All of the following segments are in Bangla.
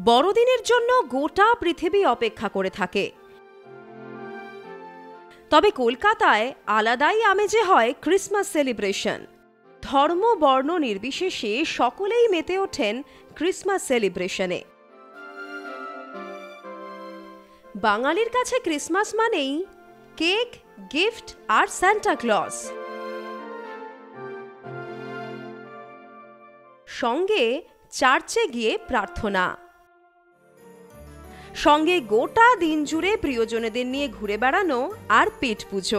বড়দিনের জন্য গোটা পৃথিবী অপেক্ষা করে থাকে। তবে কলকাতায় আলাদাই আমেজে হয় ক্রিসমাস সেলিব্রেশন। ধর্ম বর্ণ নির্বিশেষে সকলেই মেতে ওঠেন ক্রিসমাস সেলিব্রেশনে। বাঙালির কাছে ক্রিসমাস মানেই কেক, গিফট আর সান্টা ক্লজ, সঙ্গে চার্চে গিয়ে প্রার্থনা, সঙ্গে গোটা দিন জুড়ে প্রিয়জনেদের নিয়ে ঘুরে বেড়ানো আর পেট পুজো।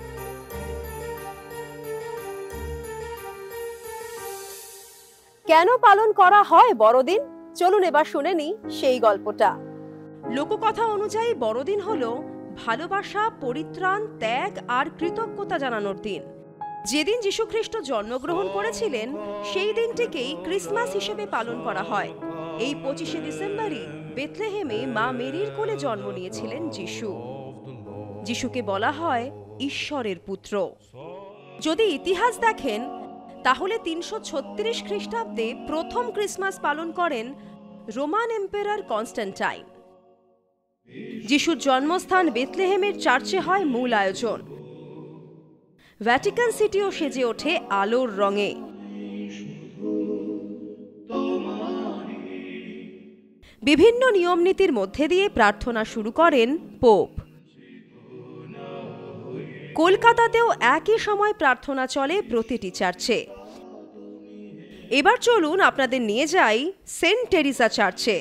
কেন পালন করা হয় বড়দিন? চলুন এবার শুনে নিই সেই গল্পটা। লোককথা অনুযায়ী বড়দিন হলো ভালোবাসা, পরিত্রাণ, ত্যাগ আর কৃতজ্ঞতা জানানোর দিন। যেদিন যীশুখ্রিস্ট জন্মগ্রহণ করেছিলেন সেই দিনটিকেই ক্রিসমাস হিসেবে পালন করা হয়। এই 25শে ডিসেম্বরই বেথলেহেমে মা মেরির কোলে জন্ম নিয়েছিলেন যিশু। যিশুকে বলা হয় ঈশ্বরের পুত্র। যদি ইতিহাস দেখেন তাহলে 336 খ্রিস্টাব্দে প্রথম ক্রিসমাস পালন করেন রোমান এম্পারার কনস্ট্যান্টাইন। যিশুর জন্মস্থান বেথলেহেমের চার্চে হয় মূল আয়োজন। ভ্যাটিকান সিটিও সেজে ওঠে আলোর রঙে। বিভিন্ন নিয়মনীতির মধ্যে দিয়ে প্রার্থনা শুরু করেন পোপ। কলকাতাতেও একই সময় প্রার্থনা চলে প্রতিটি চার্চে। এবার চলুন আপনাদের নিয়ে যাই সেন্ট টেরিজা চার্চে।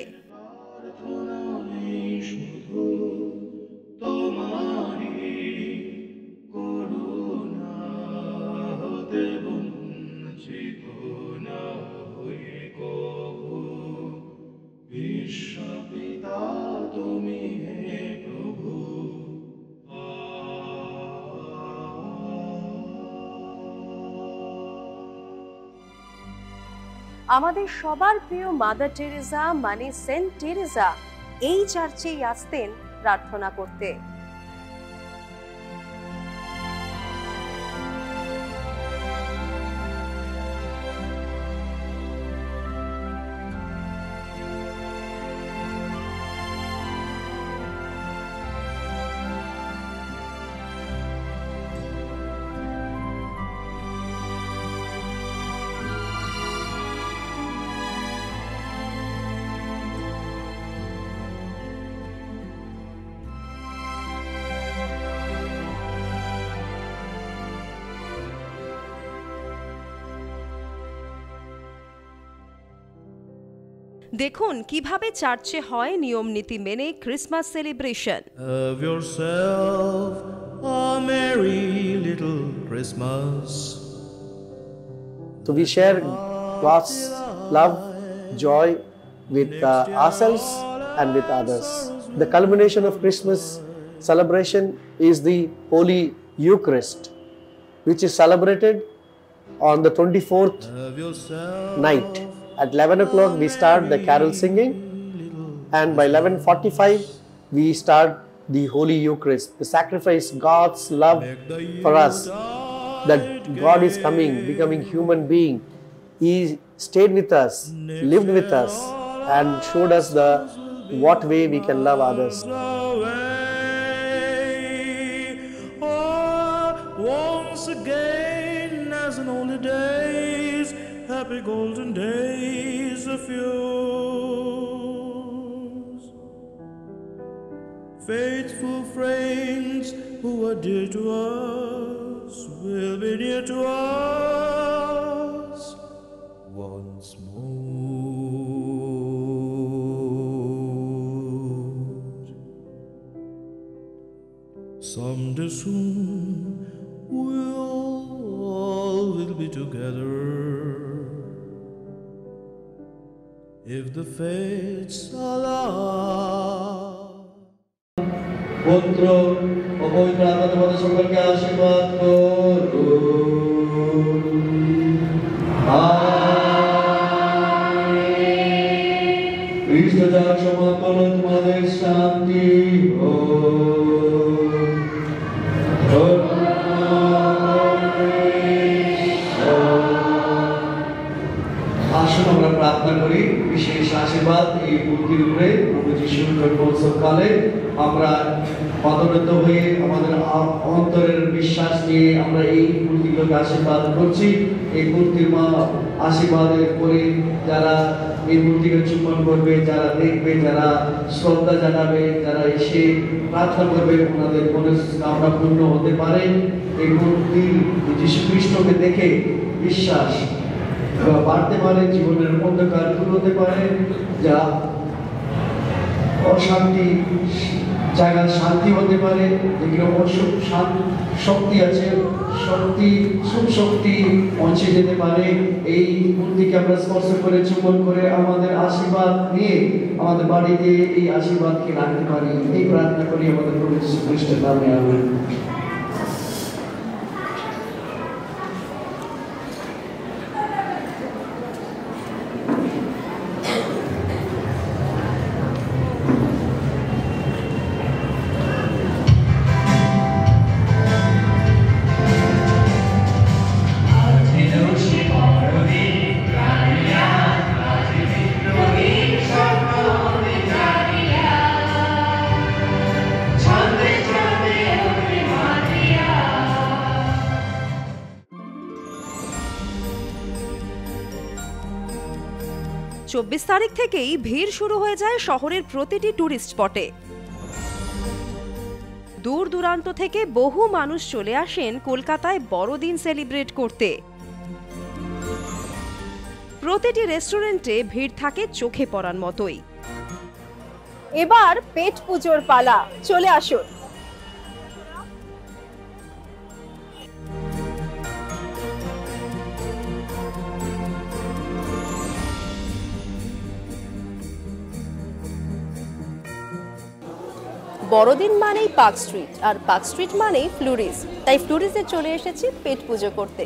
আমাদের সবার প্রিয় মাদার টেরেসা মানে সেন্ট টেরেসা এই চার্চেই আসতেন প্রার্থনা করতে। দেখুন কিভাবে চার্চে হয় নিয়ম নীতি মেনে Christmas celebration. Have yourself a merry little Christmas. So we share God's love, joy with ourselves and with others. The culmination of Christmas celebration is the Holy Eucharist, which is celebrated on the 24th night. At 11 o'clock we start the carol singing, and by 11:45 we start the Holy Eucharist, the sacrifice, God's love for us, that God is coming, becoming human being. He stayed with us, lived with us, and showed us the what way we can love others. Once again, as in older days, happy golden days of yours. Faithful friends who are dear to us will be dear to us once more. Someday soon we'll be together, if the fates allow. পুত্র ও পবিত্র আত্মা তোমাদের সকলকে আশীর্বাদ করুন। আমেন। খ্রিস্ট যার সমাপন তোমাদের শান্তি হোক। আসুন আমরা প্রার্থনা করি বিশেষ আশীর্বাদ এই মূর্তির উপরে সকালে আমরা পদনত হয়ে আমাদের অন্তরের বিশ্বাস নিয়ে আমরা এই মূর্তিগুলোকে আশীর্বাদ করছি। এই মূর্তির মা আশীর্বাদের পরে যারা এই মূর্তিকে চুম্বন করবে, যারা দেখবে, যারা শ্রদ্ধা জানাবে, যারা এসে প্রার্থনা করবে, ওনাদের মনস্কামনা পূর্ণ হতে পারে। এই মূর্তি যীশু খ্রিস্টকে দেখে বিশ্বাস বাড়তে পারে, জীবনের অন্ধকার দূর হতে পারে, যা অশান্তি জায়গায় শান্তি হতে পারে, যেগুলো শক্তি আছে, শক্তি পৌঁছে যেতে পারে। এই মূর্তিকে আমরা স্পর্শ করে চুম্বন করে আমাদের আশীর্বাদ নিয়ে আমাদের বাড়িতে এই আশীর্বাদকে রাখতে পারি। এই প্রার্থনা করি আমাদের প্রভু যীশু খ্রিস্টের নামে, আমেন। চব্বিশ তারিখ থেকেই ভিড় শুরু হয়ে যায় শহরের প্রতিটি টুরিস্ট স্পটে। দূর দূরান্ত থেকে বহু মানুষ চলে আসেন কলকাতায় বড়দিন সেলিব্রেট করতে। প্রতিটি রেস্টুরেন্টে ভিড় থাকে চোখে পড়ার মতোই। এবার পেট পুজোর পালা, চলে আসুন। বড়দিন মানেই পার্ক স্ট্রিট, আর পার্ক স্ট্রিট মানেই ফ্লুরিস, তাই ফ্লুরিসে চলে এসেছি পেট পুজো করতে।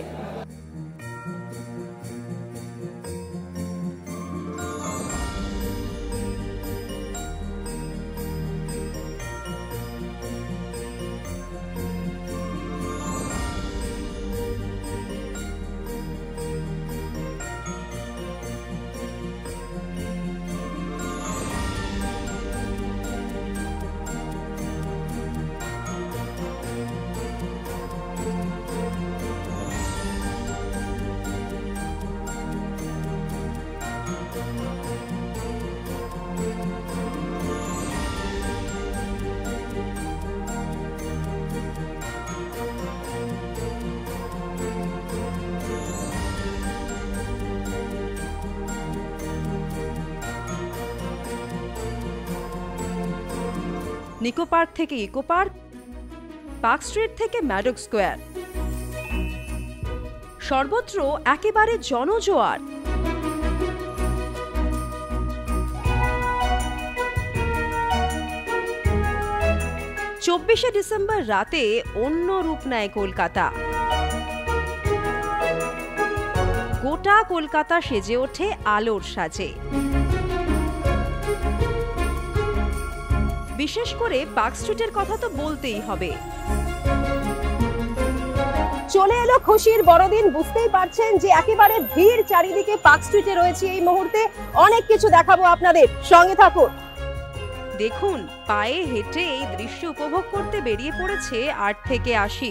নিকো পার্ক থেকে ইকো পার্ক, পার্ক স্ট্রিট থেকে ম্যাডক স্কোয়ার, সর্বত্র একেবারে জনজোয়ার। চব্বিশে ডিসেম্বর রাতে অন্য রূপ নেয় কলকাতা। গোটা কলকাতা সেজে ওঠে আলোর সাজে। বিশেষ করে পার্ক স্ট্রিটের কথা তো বলতেই হবে। চলে এলো খুশির বড়দিন, বুঝতেই পারছেন যে একেবারে ভিড় চারিদিকে পার্ক স্ট্রিটে রয়েছে এই মুহূর্তে। অনেক কিছু দেখাবো আপনাদের, সঙ্গে থাকুন। দেখুন, পায়ে হেঁটে এই দৃশ্য উপভোগ করতে বেরিয়ে পড়েছে 8 থেকে 80।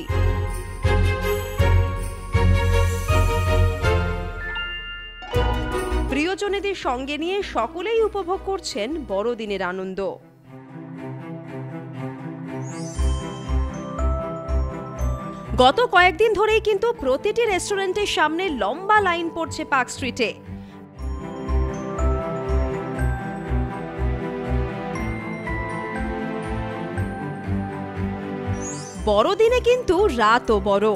প্রিয়জনেদের সঙ্গে নিয়ে সকলেই উপভোগ করছেন বড়দিনের আনন্দ। গত কয়েকদিন ধরেই কিন্তু প্রতিটি রেস্টুরেন্টের সামনে লম্বা লাইন পড়ছে পার্ক স্ট্রিটে। বড়দিনে কিন্তু রাতও বড়।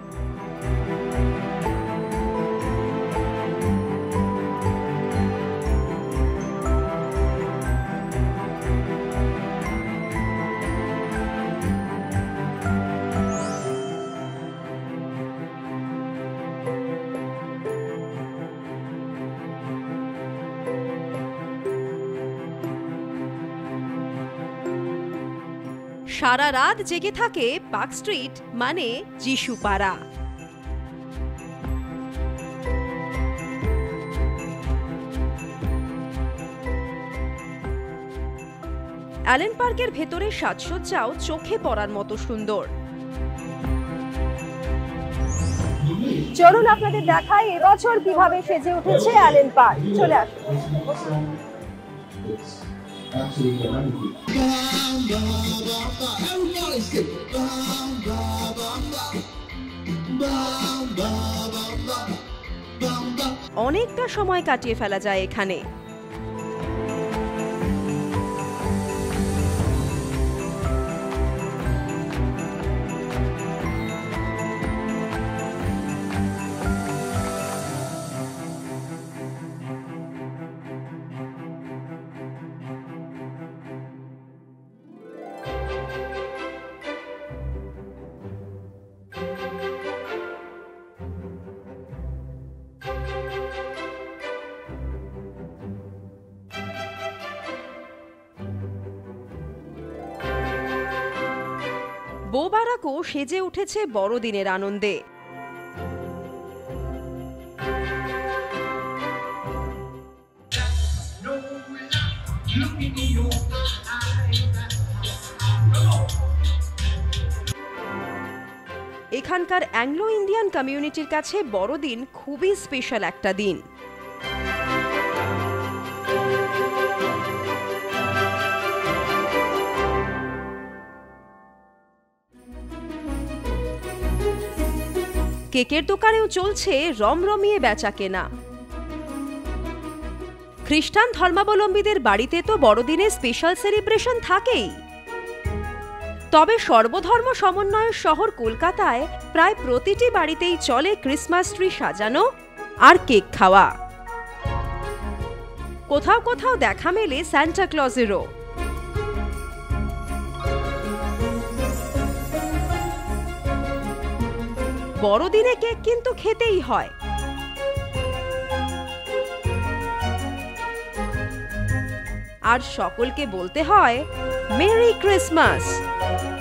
সারা রাত জেগে থাকে পার্ক স্ট্রিট মানে যিশুপাড়া। অ্যালেন পার্কের ভেতরে সাজসজ্জাও চোখে পড়ার মতো সুন্দর। চলুন আপনাদের দেখাই এবছর কিভাবে সেজে উঠেছে অ্যালেন পার্ক। চলে আসুন। অনেকটা সময় কাটিয়ে ফেলা যায় এখানে। বো বারাকও সেজে উঠেছে বড়দিনের আনন্দে। এখানকার অ্যাংলো ইন্ডিয়ান কমিউনিটির কাছে বড়দিন খুবই স্পেশাল একটা দিন। কেকের দোকানেও চলছে রমরমিয়ে বেচা কেনা। খ্রিস্টান ধর্মাবলম্বীদের বাড়িতে তো বড়দিনে স্পেশাল সেলিব্রেশন থাকেই, তবে সর্বধর্ম সমন্বয়ের শহর কলকাতায় প্রায় প্রতিটি বাড়িতেই চলে ক্রিসমাস ট্রি সাজানো আর কেক খাওয়া। কোথাও কোথাও দেখা মেলে সান্টা ক্লজেরও। বড়দিনে কেক কিন্তু খেতেই হয়। আর সকলকে বলতে হয় মেরি ক্রিসমাস।